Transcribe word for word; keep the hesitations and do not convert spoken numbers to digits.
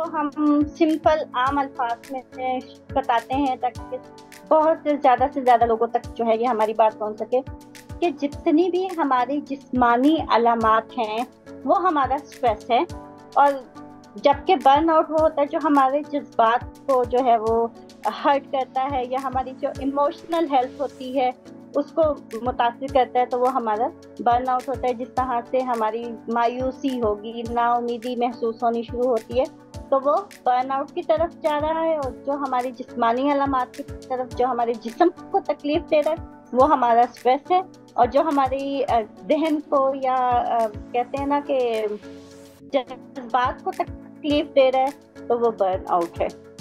हम सिंपल आम अल्फाज में बताते हैं ताकि बहुत ज़्यादा से ज़्यादा लोगों तक जो है ये हमारी बात पहुंच सके कि जितनी भी हमारी जिस्मानी अलामात हैं वो हमारा स्ट्रेस है। और जबकि बर्नआउट वो होता है जो हमारे जज्बात को जो है वो हर्ट करता है या हमारी जो इमोशनल हेल्थ होती है उसको मुतासिर करता है, तो वो हमारा बर्नआउट होता है। जिस तरह से हमारी मायूसी होगी, नाउमीदी महसूस होनी शुरू होती है, तो वो बर्नआउट की तरफ जा रहा है। और जो हमारी जिस्मानी अलामात की तरफ, जो हमारे जिस्म को तकलीफ दे रहा है, वो हमारा स्ट्रेस है। और जो हमारी जहन को या कहते हैं ना कि जज्बात को तकलीफ दे रहा है, तो वो बर्नआउट है।